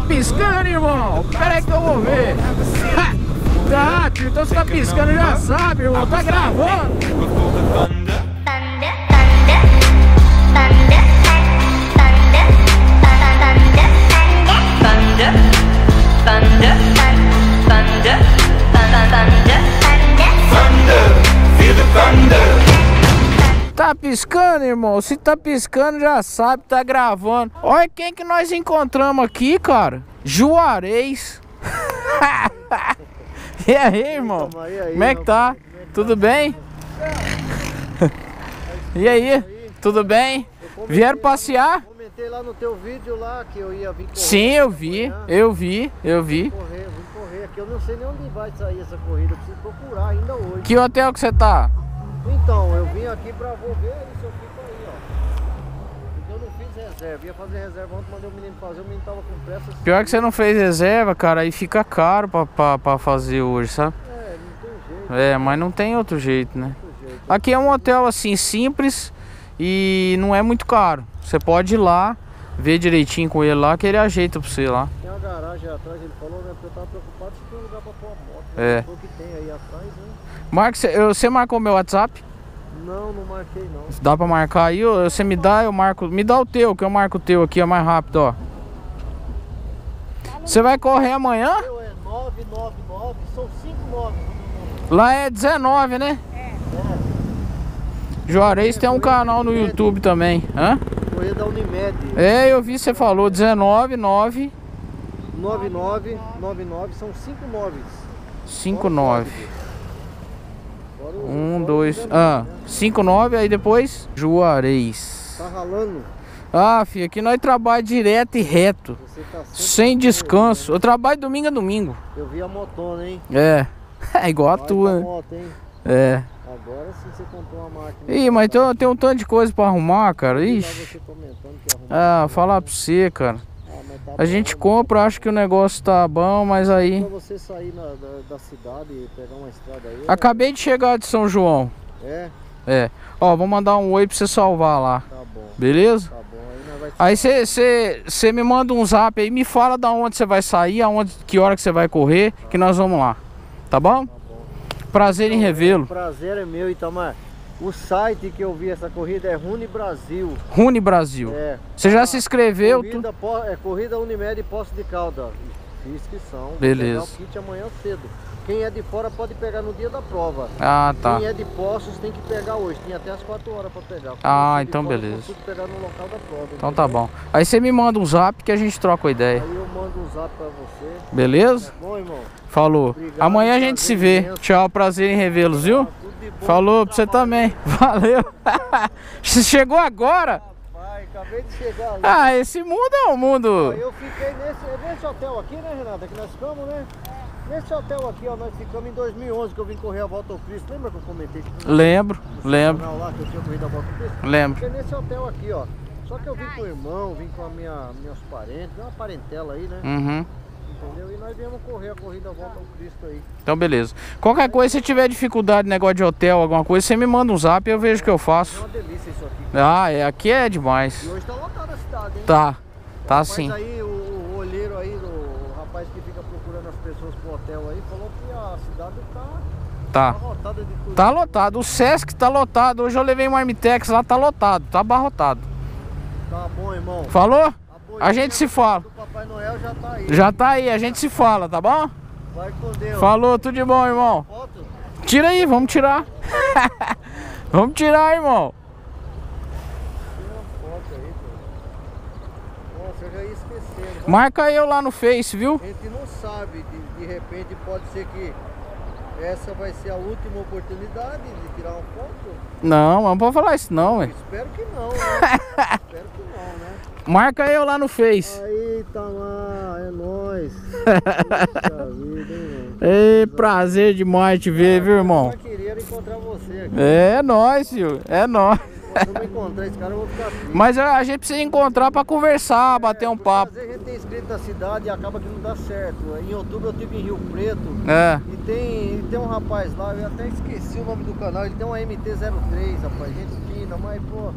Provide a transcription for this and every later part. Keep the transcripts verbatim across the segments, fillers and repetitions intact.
piscando, irmão? Pera aí que eu vou ver. Tá, tio, então você tá piscando, já sabe, irmão. Tá gravando. Tá piscando, irmão? Se tá piscando, já sabe, tá gravando. Olha quem que nós encontramos aqui, cara. Juarez. E aí, irmão? Como é que tá? Tudo bem? E aí? Tudo bem? Vieram passear? Comentei lá no teu vídeo lá que eu ia vir correr. Sim, eu vi, eu vi, eu vi. Vim correr, vim correr aqui. Eu não sei nem onde vai sair essa corrida. Eu preciso procurar ainda hoje. Que hotel que você tá? Então, eu vim aqui pra vou ver isso, eu fico aí, ó. Porque eu não fiz reserva. Ia fazer reserva ontem, mandei o menino fazer, o menino tava com pressa. Assim. Pior que você não fez reserva, cara, aí fica caro pra, pra, pra fazer hoje, sabe? É, não tem jeito. É, mas não tem outro jeito, né? Outro jeito. Aqui é um hotel assim, simples e não é muito caro. Você pode ir lá, ver direitinho com ele lá, que ele ajeita pra você lá. Tem uma garagem atrás, ele falou, né? Porque eu tava preocupado se tem um lugar pra pôr a moto. É. O que tem aí atrás, né? Marcos, você marcou meu WhatsApp? Não, não marquei não. Dá pra marcar aí? Você me dá, eu marco. Me dá o teu, que eu marco o teu aqui, é mais rápido, ó. Você vai correr amanhã? O meu é nove nove nove, são cinco nove. Lá é dezenove, né? É. Juarez tem um canal no YouTube também. Hã? Corrida da Unimed. É, eu vi, você falou dezenove nove nove nove nove nove, são cinco noves. cinco nove. um, dois, ah, cinco nove, aí depois Juarez. Tá ralando? Ah, filho, aqui nós trabalhamos direto e reto. Você tá sem descanso. Eu trabalho domingo a domingo. Eu vi a motona, hein? É. É igual a tua. Moto, hein? É. Agora sim você comprou uma máquina. Ih, mas tem, tem um tanto de coisa pra arrumar, cara. Ixi. Ah, falar pra você, cara. Ah, tá a gente compra, acha que o negócio tá bom, mas aí... Pra você sair na, da, da cidade e pegar uma estrada aí... Acabei de chegar de São João. É? É. Ó, vou mandar um oi pra você salvar lá. Tá bom. Beleza? Tá bom. Aí Aí você me manda um zap aí, me fala da onde você vai sair, aonde, que hora que você vai correr, ah. que nós vamos lá. Tá bom? Tá bom. Prazer então, em revê-lo. O prazer é meu, Itamar. O site que eu vi essa corrida é Rune Brasil. Rune Brasil. É. Você já ah, se inscreveu? Corrida, tu... é, corrida Unimed Poço de Caldas. Fiz inscrição. Beleza. Vou pegar o kit amanhã cedo. Quem é de fora pode pegar no dia da prova. Ah, tá. Quem é de Poços tem que pegar hoje. Tem até as quatro horas para pegar. Ah, então fora, beleza. Eu pegar no local da prova. Então entendeu? Tá bom. Aí você me manda um zap que a gente troca a ideia. Aí eu mando um zap para você. Beleza? Tá bom, irmão? Falou. Obrigado, amanhã a gente se vê. Imenso. Tchau, prazer em revê-los, viu? Ah, Falou pra você também. Valeu. Você chegou agora? Rapaz, acabei de chegar ali. Ah, esse mundo é um mundo... Eu fiquei nesse, nesse hotel aqui, né, Renata? Que nós ficamos, né? Nesse hotel aqui, ó, nós ficamos em dois mil e onze, que eu vim correr a Volta ao Cristo. Lembra que eu comentei? Que lembro, lembro. Lá, que eu tinha corrido a Volta ao Cristo? Lembro. Fiquei nesse hotel aqui, ó. Só que eu vim com o irmão, vim com a minha, meus parentes, uma parentela aí, né? Uhum. Entendeu? E nós viemos correr a corrida Volta ao Cristo aí. Então beleza. Qualquer coisa, se tiver dificuldade, negócio de hotel, alguma coisa, você me manda um zap e eu vejo o que eu faço. É uma delícia isso aqui. Ah, é, aqui é demais. E hoje tá lotada a cidade, hein? Tá, tá Mas sim. aí o, o olheiro aí, o rapaz que fica procurando as pessoas pro hotel aí, falou que a cidade tá... Tá. Tá lotada de tudo. Tá lotado. O Sesc tá lotado. Hoje eu levei um Armitex lá, tá lotado, tá abarrotado. Tá bom, irmão. Falou? A, a gente se fala. O Papai Noel já tá aí. Já tá aí, a gente se fala, tá bom? Vai com Deus. Falou, tudo de bom, irmão. Foto? Tira aí, vamos tirar. Vamos tirar, irmão. Tira uma foto aí, pô. Nossa, eu já ia esquecendo. Marca eu lá no Face, viu? A gente não sabe, de, de repente pode ser que essa vai ser a última oportunidade de tirar uma foto. Não, não pode falar isso não, ué. Espero que não, né? Espero que não, né? Marca eu lá no Face. Aí, tá lá, é nóis. Puxa vida, hein, mano? Ei, prazer demais te ver, ah, viu, irmão? Eu queria encontrar você aqui. É nóis, filho, é nóis. Se eu não encontrar esse cara, eu vou ficar triste. Mas a gente precisa encontrar pra conversar, bater é, um papo. Às vezes a gente tem inscrito na cidade e acaba que não dá certo. Em outubro eu estive em Rio Preto. É. E tem, tem um rapaz lá, eu até esqueci o nome do canal, ele tem uma M T zero três, rapaz, gente fina, mas pô,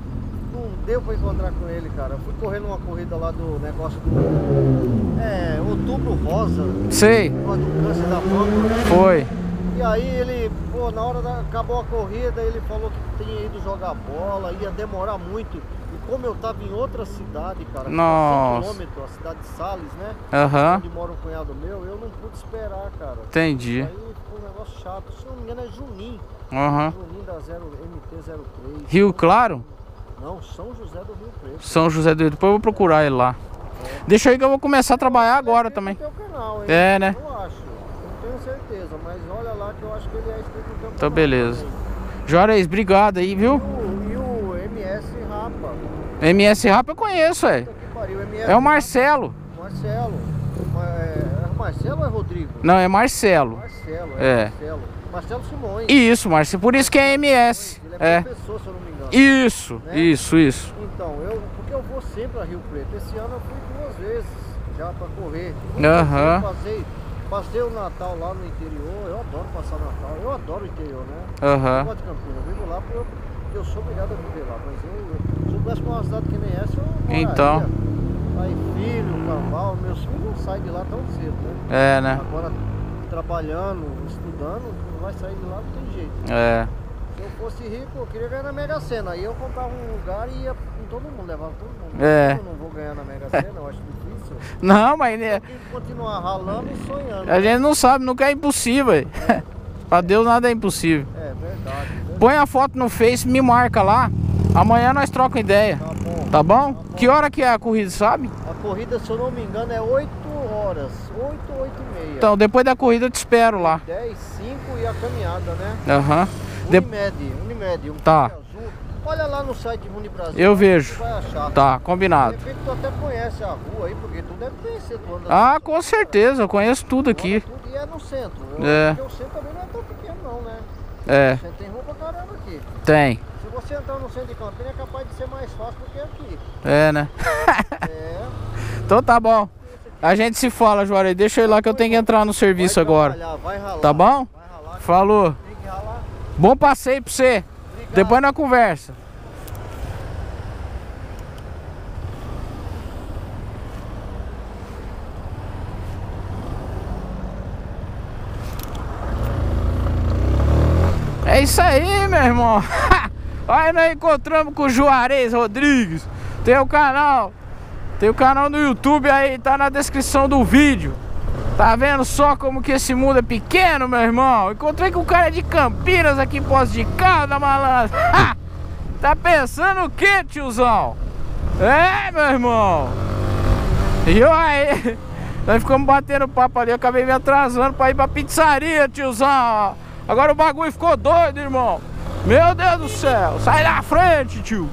não deu pra encontrar com ele, cara. Eu fui correr numa corrida lá do negócio do... É, Outubro Rosa. Sei. Do câncer da mama. Foi. E aí ele, pô, na hora da... acabou a corrida, ele falou que tinha ido jogar bola, ia demorar muito. E como eu tava em outra cidade, cara, Nossa. cem quilômetros, a cidade de Sales, né? Aham. Onde mora um cunhado meu, eu não pude esperar, cara. Entendi. Aí ficou um negócio chato. Se não me engano é Junim. Aham. Junim da zero, M T zero três. Rio Claro? Não, São José do Rio Preto. São José do Rio. Depois eu vou procurar ele lá. É. Deixa aí que eu vou começar a trabalhar agora também. No teu canal, hein? É, né? Eu acho. Não tenho certeza, mas olha lá que eu acho que ele é inscrito no teu Então canal. beleza. Também. Juarez, obrigado aí, E viu? o, e o M S Rapa. M S Rapa eu conheço, é. Puta que pariu, M S É o Marcelo. Marcelo. Ma- É, é Marcelo ou é Rodrigo? Não, é Marcelo. Marcelo, É. é, Marcelo. Marcelo Simões. Isso, Marcelo. Por isso que é M S. Ele é É. professor, se eu não me engano. Isso, Né? isso, isso. Então, eu, porque eu vou sempre a Rio Preto. Esse ano eu fui duas vezes já pra correr. Aham. Eu passei, passei o Natal lá no interior. Eu adoro passar o Natal. Eu adoro o interior, né? Eu Aham. gosto de Campinas. Eu vivo lá porque eu, porque eu sou obrigado a viver lá. Mas eu, se eu tivesse uma cidade que nem essa, eu moraria. Então. Aí filho, cavalo, meus filhos não saem de lá tão cedo, né? É, né? Agora trabalhando, estudando, não vai sair de lá, não tem jeito. É. Se eu fosse rico, eu queria ganhar na Mega Sena. Aí eu comprava um lugar e ia com todo mundo, levava todo mundo. É. Eu não vou ganhar na Mega Sena, eu acho difícil. Não, mas né, Eu tenho que continuar ralando e sonhando. a gente não sabe, nunca é impossível. É. Pra Deus nada é impossível. É verdade, verdade. Põe a foto no Face, me marca lá. Amanhã nós trocamos ideia. Tá bom. Tá bom? Tá bom. Que hora que é a corrida, sabe? A corrida, se eu não me engano, é oito horas. oito, oito e meia. Então, depois da corrida eu te espero lá. dez, cinco e a caminhada, né? Aham. De- Unimed, Unimed. Um Tá. azul. Olha lá no site Unibrasil. Eu tu vejo. vai achar. Tá, De combinado. repente tu até conhece a rua aí, porque tu deve conhecer. Tu anda Ah, com certeza, eu conheço tudo tu anda aqui. tudo e é no centro. Eu, É. Porque o centro também não é tão pequeno não, né? É, O centro tem rua pra caramba aqui. tem. Se você entrar no centro de Campinas é capaz de ser mais fácil do que aqui. É, né? É. Então tá bom. A gente se fala, Juarez. Deixa eu ir lá que eu tenho que entrar no serviço Vai agora. trabalhar, vai ralar. Tá bom? Vai ralar. Falou. Tem que ralar. Bom passeio pra você. Obrigado. Depois nós conversa. É isso aí, meu irmão. Aí nós encontramos com o Juarez Rodrigues. Tem o canal. Tem o canal no YouTube aí, tá na descrição do vídeo. Tá vendo só como que esse mundo é pequeno, meu irmão? Encontrei com o cara de Campinas aqui em Poços de Caldas, malandro. Tá pensando o que, tiozão? É, meu irmão. E eu aí, nós ficamos batendo papo ali, eu acabei me atrasando pra ir pra pizzaria, tiozão. Agora o bagulho ficou doido, irmão. Meu Deus do céu, sai da frente, tio.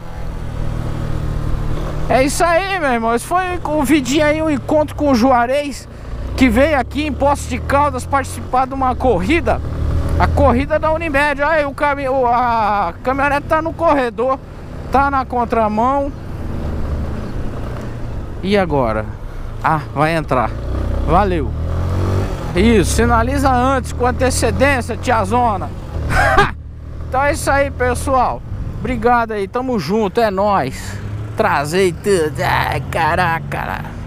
É isso aí, meu irmão. Esse foi o vidinho aí, um encontro com o Juarez, que veio aqui em Poços de Caldas participar de uma corrida. A corrida da Unimed. Aí o caminho, a caminhonete tá no corredor, tá na contramão. E agora? Ah, vai entrar. Valeu. Isso, sinaliza antes, com antecedência, tiazona. Então é isso aí, pessoal. Obrigado aí, tamo junto, é nóis. Trazei tudo. Ai, caraca.